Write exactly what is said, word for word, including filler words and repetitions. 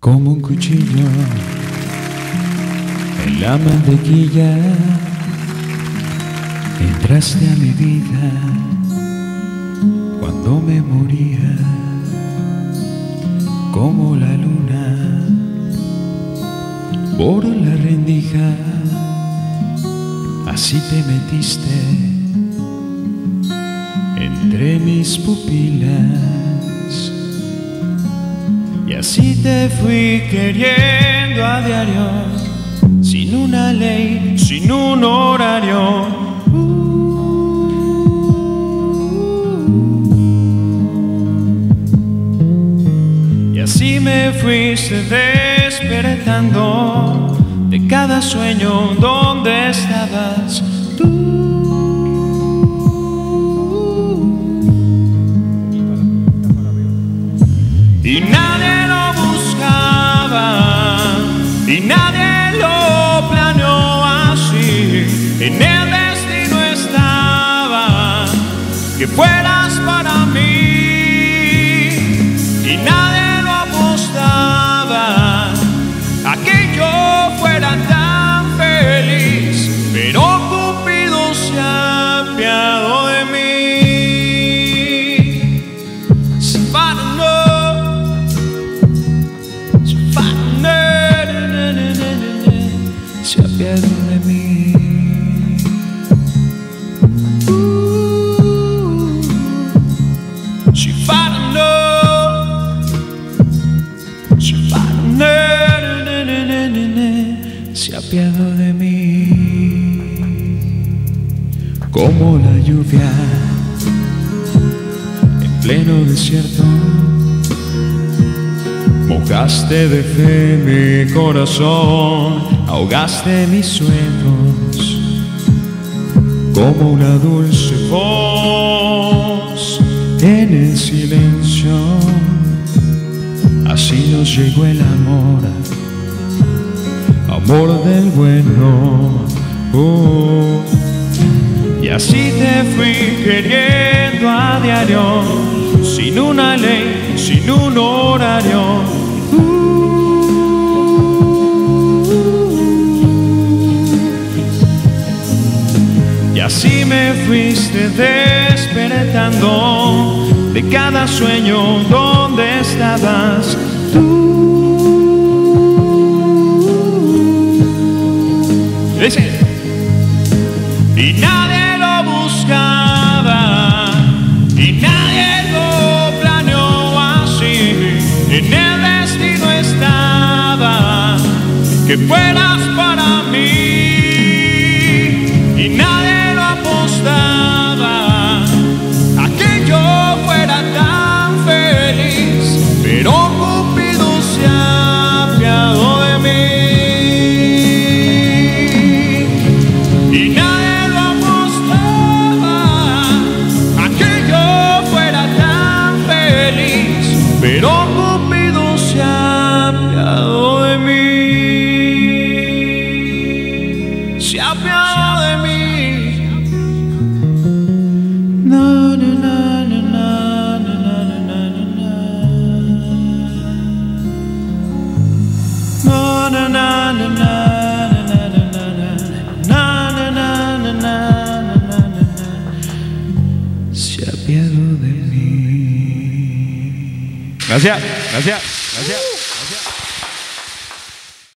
Como un cuchillo en la mantequilla, entraste a mi vida cuando me moría. Como la luna por la rendija, así te metiste entre mis pupilas. Y así te fui queriendo a diario, sin una ley, sin un horario. Y así me fuiste despertando de cada sueño donde estabas tú. Y nadie lo buscaba, y nadie lo planeó así. En el destino estaba que fueras para mí, y nadie lo apostaba a que yo fuera tan feliz, pero Cupido se ha apiadado de mí. Se apiadó de mí. Uh, she found love. She found love. Se apiadó de mí. Como la lluvia en pleno desierto, mojaste de fe mi corazón, ahogaste mis sueños como una dulce voz en el silencio. Así nos llegó el amor, amor del bueno. Oh. Y así te fui queriendo a diario, sin una ley, sin un horario. Y así me fuiste despertando de cada sueño donde estabas tú. Dice, y nadie lo buscaba, y nadie lo planeó así. En el destino estaba que fueras para mí, y nadie lo apostaba a que yo fuera tan feliz, pero Cupido se ha apiadado de mí. Y nadie lo apostaba a que yo fuera tan feliz, pero Cupido se ha apiadado de mí. Se ha apiadado de mí. No, no, no, no, no, no, no, no, no, no, no, no, no. Se apiadó de mí. Gracias, gracias, gracias, gracias.